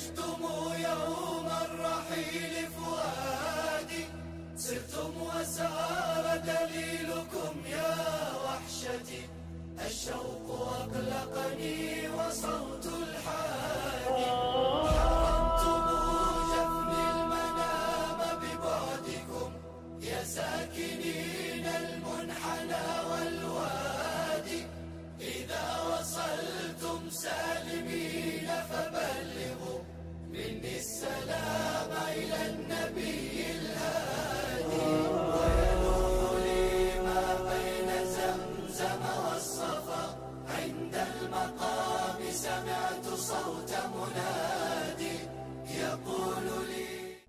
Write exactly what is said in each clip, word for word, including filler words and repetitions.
عشتم يوم الرحيل فؤادي سرتم وسار دليلكم يا وحشتي الشوق أقلقني وصوت الحادي حرمتم جفني المنام ببعدكم يا ساكنين المنحنى والوادي إذا وصلتم سالمين فبلغوا مني السلام إلى النبي الهادي ويلوح لي ما بين زمزم والصفا عند المقام سمعت صوت منادي يقول لي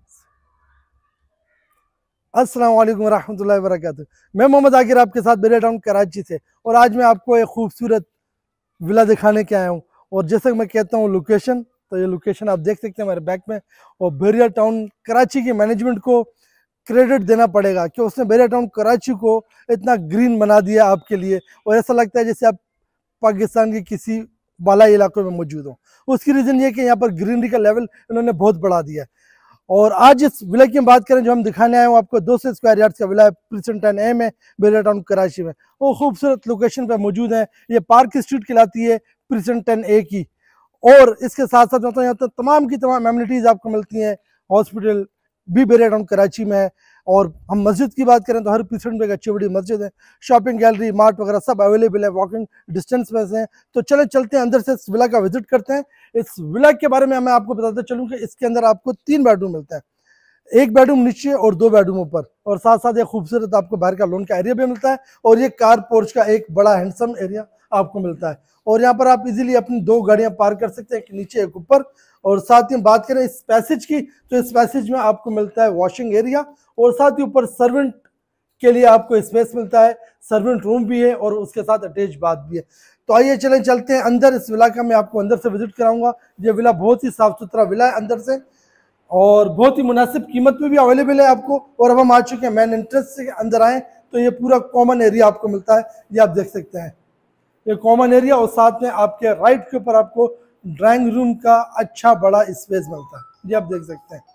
अस्सलाम वालेकुम रहमतुल्लाहि व बरकातुहू। मैं मोहम्मद जाकिर आपके साथ बेरिया टाउन कराची से, और आज मैं आपको एक खूबसूरत विला दिखाने के आया हूँ। और जैसे मैं कहता हूँ लोकेशन, तो ये लोकेशन आप देख सकते हैं हमारे बैक में। और बेरिया टाउन कराची की मैनेजमेंट को क्रेडिट देना पड़ेगा कि उसने बेरिया टाउन कराची को इतना ग्रीन बना दिया आपके लिए, और ऐसा लगता है जैसे आप पाकिस्तान के किसी बालाई इलाकों में मौजूद हो। उसकी रीज़न ये कि यहाँ पर ग्रीनरी का लेवल इन्होंने बहुत बढ़ा दिया है। और आज इस विला की हम बात करें जो हम दिखाने आए हैं, आपको दो सौ स्क्वायर यार्ड का विला है प्रिसेंट टेन ए में, बेरिया टाउन कराची में। वो खूबसूरत लोकेशन पे मौजूद है। ये पार्क स्ट्रीट कहलाती है प्रिसेंट टेन ए की। और इसके साथ साथ मतलब यहाँ तो तमाम की तमाम एमिनिटीज़ आपको मिलती हैं। हॉस्पिटल भी बेरिया टाउन कराची में है। और हम मस्जिद की बात करें तो हर प्रिसेंट में एक अच्छी बड़ी मस्जिद है। शॉपिंग गैलरी, मार्ट वगैरह सब अवेलेबल है, वॉकिंग डिस्टेंस में से हैं। तो चले चलते हैं अंदर से इस विला का विजिट करते हैं। इस विला के बारे में मैं आपको बताता चलूँ कि इसके अंदर आपको तीन बेडरूम मिलता है, एक बेडरूम नीचे और दो बेडरूम ऊपर, और साथ साथ एक खूबसूरत आपको बाहर का लॉन का एरिया भी मिलता है, और ये कार पोर्च का एक बड़ा हैंडसम एरिया आपको मिलता है। और यहाँ पर आप इजीली अपनी दो गाड़ियाँ पार्क कर सकते हैं, एक नीचे एक ऊपर। और साथ ही बात करें इस पैसेज की, तो इस पैसेज में आपको मिलता है वॉशिंग एरिया, और साथ ही ऊपर सर्वेंट के लिए आपको स्पेस मिलता है। सर्वेंट रूम भी है और उसके साथ अटैच बाथ भी है। तो आइए चलें चलते हैं अंदर। इस विला का मैं आपको अंदर से विजिट कराऊंगा। ये विला बहुत ही साफ सुथरा विला है अंदर से, और बहुत ही मुनासिब कीमत में भी अवेलेबल है आपको। और अब हम आ चुके हैं मेन एंट्रेंस से अंदर आए तो ये पूरा कॉमन एरिया आपको मिलता है। ये आप देख सकते हैं, ये कॉमन एरिया, और साथ में आपके राइट के ऊपर आपको ड्राइंग रूम का अच्छा बड़ा स्पेस मिलता है। ये आप देख सकते हैं,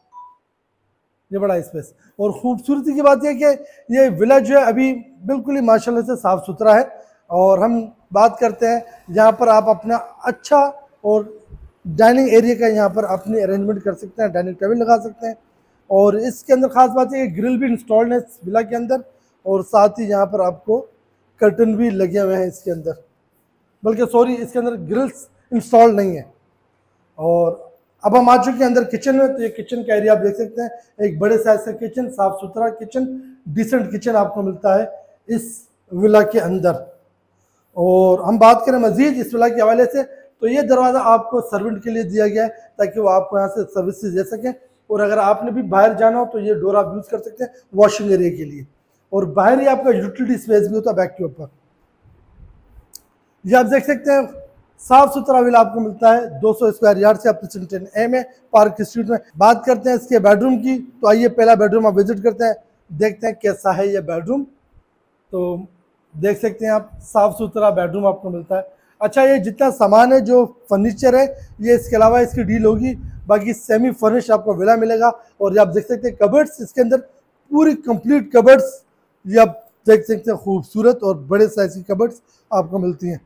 ये बड़ा स्पेस। और खूबसूरती की बात यह कि ये विला जो है अभी बिल्कुल ही माशाल्लाह से साफ़ सुथरा है। और हम बात करते हैं यहाँ पर आप अपना अच्छा और डाइनिंग एरिया का यहाँ पर अपनी अरेंजमेंट कर सकते हैं, डाइनिंग टेबल लगा सकते हैं। और इसके अंदर ख़ास बात है कि ग्रिल भी इंस्टॉल्ड है इस विला के अंदर, और साथ ही यहाँ पर आपको कर्टन भी लगे हुए हैं इसके अंदर, बल्कि सॉरी इसके अंदर ग्रिल्स इंस्टॉल नहीं है। और अब हम आ चुके हैं अंदर किचन में। तो ये किचन का एरिया आप देख सकते हैं, एक बड़े साइज का किचन, साफ सुथरा किचन, डिसेंट किचन आपको मिलता है इस विला के अंदर। और हम बात करें मजीद इस विला के हवाले से, तो ये दरवाज़ा आपको सर्वेंट के लिए दिया गया है ताकि वो आपको यहाँ से सर्विसेज दे सकें। और अगर आपने भी बाहर जाना हो तो ये डोर आप यूज़ कर सकते हैं वॉशिंग एरिया के लिए। और बाहर ही आपका यूटिलिटी स्पेस भी होता है बैक के ऊपर। ये आप देख सकते हैं साफ सुथरा विला आपको मिलता है दो सौ स्क्वायर यार्ड से प्रिसेंट टेन ए में, पार्क स्ट्रीट में। बात करते हैं इसके बेडरूम की, तो आइए पहला बेडरूम आप विजिट करते हैं, देखते हैं कैसा है ये बेडरूम। तो देख सकते हैं आप, साफ सुथरा बेडरूम आपको मिलता है। अच्छा, ये जितना सामान है जो फर्नीचर है ये इसके अलावा इसकी डील होगी, बाकी सेमी फर्निश आपको विला मिलेगा। और ये आप देख सकते हैं कबर्ड्स इसके अंदर, पूरी कंप्लीट कबर्ड्स ये आप देख सकते हैं, खूबसूरत और बड़े साइज की कबर्ड्स आपको मिलती हैं।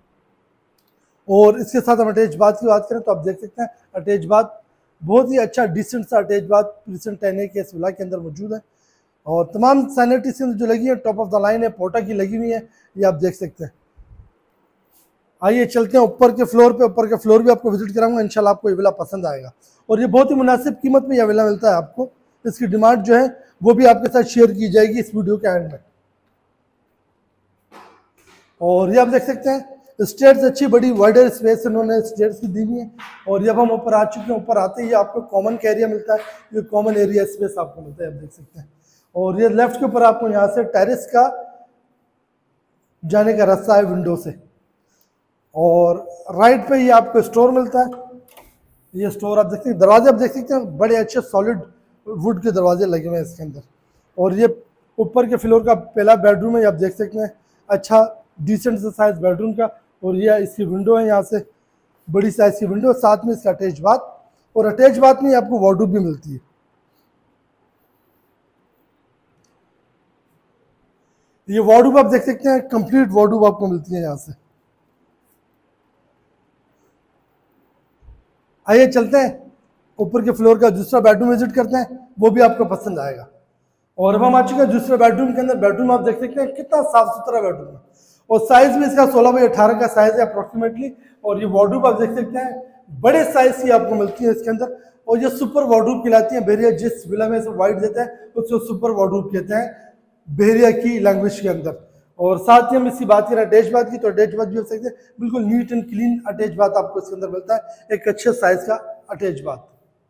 और इसके साथ हम अटैच बाथ की बात करें तो आप देख सकते हैं अटैच बाथ, बहुत ही अच्छा डिसेंट सा attach bath precinct ten A के इस विला के अंदर मौजूद है। और तमाम सैनिटरीज जो लगी है टॉप ऑफ द लाइन है, पोटा की लगी हुई है, ये आप देख सकते हैं। आइए चलते हैं ऊपर के फ्लोर पे। ऊपर के फ्लोर भी आपको विजिट कराऊंगा, इंशाल्लाह आपको ये विला पसंद आएगा। और ये बहुत ही मुनासिब कीमत में यह विला मिलता है आपको। इसकी डिमांड जो है वो भी आपके साथ शेयर की जाएगी इस वीडियो के एंड में। और ये आप देख सकते हैं स्टेयर्स, अच्छी बड़ी वाइडर स्पेस इन्होंने स्टेयर्स की दी हुई है। और जब हम ऊपर आ चुके हैं, ऊपर आते ही आपको कॉमन का एरिया मिलता है, ये कॉमन एरिया स्पेस आपको मिलता है, आप देख सकते हैं। और ये लेफ्ट के ऊपर आपको यहाँ से टेरेस का जाने का रास्ता है विंडो से। और राइट पे ये आपको स्टोर मिलता है, ये स्टोर आप देखते हैं। दरवाजे आप देख सकते हैं, बड़े अच्छे सॉलिड वुड के दरवाजे लगे हुए हैं इसके अंदर। और ये ऊपर के फ्लोर का पहला बेडरूम है, आप देख सकते हैं, अच्छा डिसेंट सा साइज बेडरूम का। और ये इसकी विंडो है, यहाँ से बड़ी साइज की विंडो, साथ में इसका अटैच बाथ। और अटैच बात नहीं, आपको वार्डरोब भी मिलती है। ये वार्डरोब आप देख सकते हैं, कंप्लीट वार्डरोब आपको मिलती है यहाँ से। आइए चलते हैं ऊपर के फ्लोर का दूसरा बेडरूम विजिट करते हैं, वो भी आपको पसंद आएगा। और अब हम आ चुके हैं दूसरे बेडरूम के अंदर। बेडरूम आप देख सकते हैं कितना साफ सुथरा बेडरूम है, और साइज भी इसका सोलह बाई अठारह का साइज है अप्रोक्सीमेटली। और ये वार्डरोब आप देख सकते हैं बड़े साइज की आपको मिलती है इसके अंदर, और ये सुपर वार्डरोब कहलाती है। बेरिया जिस विला में से वाइट देता है उसको सुपर वार्डरोब कहते हैं बेरिया की लैंग्वेज के अंदर। और साथ ही हम इसकी बात करें अटैच बात की, तो अटैच बात भी हो सकती है, बिल्कुल नीट एंड क्लीन अटैच बात आपको इसके अंदर मिलता है, एक अच्छे साइज का अटैच बात।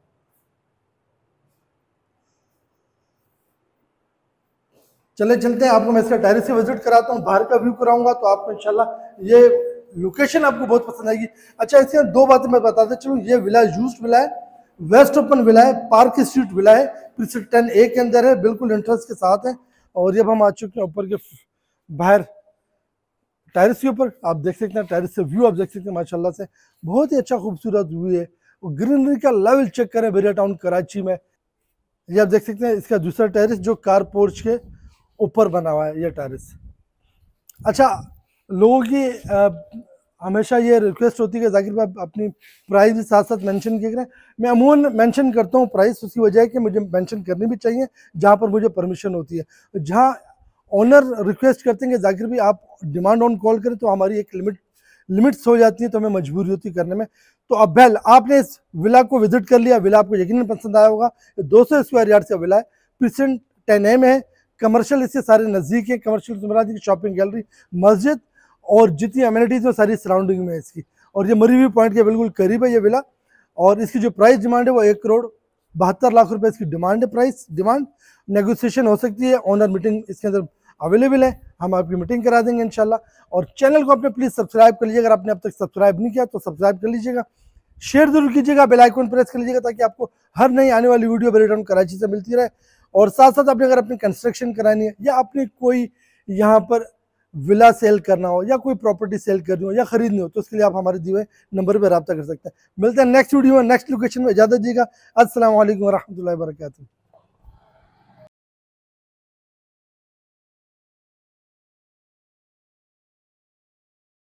चले चलते हैं, आपको मैं इसका टेरेस से विजिट कराता हूँ, बाहर का व्यू कराऊंगा, तो आपको इंशाल्लाह ये लोकेशन आपको बहुत पसंद आएगी। अच्छा, इसके दो बातें मैं बताता चलूँ। ये विला यूज्ड विला है, वेस्ट ओपन विला है, पार्क स्ट्रीट विला है, प्रीसिंक्ट टेन ए के अंदर है, बिल्कुल एंट्रेंस के साथ है। और जब हम आ चुके हैं ऊपर के बाहर टेरेस के ऊपर, आप देख सकते हैं टेरेस से व्यू आप देख सकते हैं माशाल्लाह से बहुत ही अच्छा खूबसूरत व्यू है। ग्रीनरी का लेवल चेक करें बेरिया टाउन कराची में, ये आप देख सकते हैं इसका दूसरा टेरेस जो कार पोर्च के ऊपर बना हुआ है ये टेरेस। अच्छा, लोगों की आ, हमेशा ये रिक्वेस्ट होती है कि जाकिर भाई अपनी प्राइस भी साथ साथ मेंशन किया करें। मैं अमूमन मेंशन करता हूँ प्राइस, उसकी वजह है कि मुझे मेंशन करनी भी चाहिए जहाँ पर मुझे परमिशन होती है। जहाँ ओनर रिक्वेस्ट करते हैं कि जाकिर भाई आप डिमांड ऑन कॉल करें, तो हमारी एक लिमिट लिमिट्स हो जाती है, तो हमें मजबूरी होती है करने में। तो अब बेल आपने इस विला को विजिट कर लिया, विला आपको यकीनन पसंद आया होगा। दो सौ स्क्वायर यार्ड से विला है, प्रीसिंक्ट टेन ए में है, कमर्शियल इससे सारे नज़दीक है। कमर्शियल जुमरात की शॉपिंग गैलरी, मस्जिद और जितनी अम्यूनिटीज है सारी सराउंडिंग में है इसकी। और ये मरी हुई पॉइंट के बिल्कुल करीब है ये विला। और इसकी जो प्राइस डिमांड है वो एक करोड़ बहत्तर लाख रुपए इसकी डिमांड है। प्राइस डिमांड नेगोशिएशन हो सकती है, ऑनर मीटिंग इसके अंदर अवेलेबल है, हम आपकी मीटिंग करा देंगे इंशाल्लाह। और चैनल को आपने प्लीज़ सब्सक्राइब कर लीजिएगा, अगर आपने अब तक सब्सक्राइब नहीं किया तो सब्सक्राइब कर लीजिएगा, शेयर जरूर कीजिएगा, बेल आइकन प्रेस कर लीजिएगा ताकि आपको हर नई आने वाली वीडियो बेरिया टाउन कराची से मिलती रहे। और साथ साथ आपने अगर अपनी कंस्ट्रक्शन करानी है या अपनी कोई यहाँ पर विला सेल करना हो या कोई प्रॉपर्टी सेल करनी हो या खरीदनी हो, तो उसके लिए आप हमारे दिए हुए नंबर पर रब्ता कर सकते हैं। मिलते हैं नेक्स्ट वीडियो में, नेक्स्ट लोकेशन में। इजाजत दीजिएगा। अस्सलाम वालेकुम व रहमतुल्लाहि व बरकातुहू।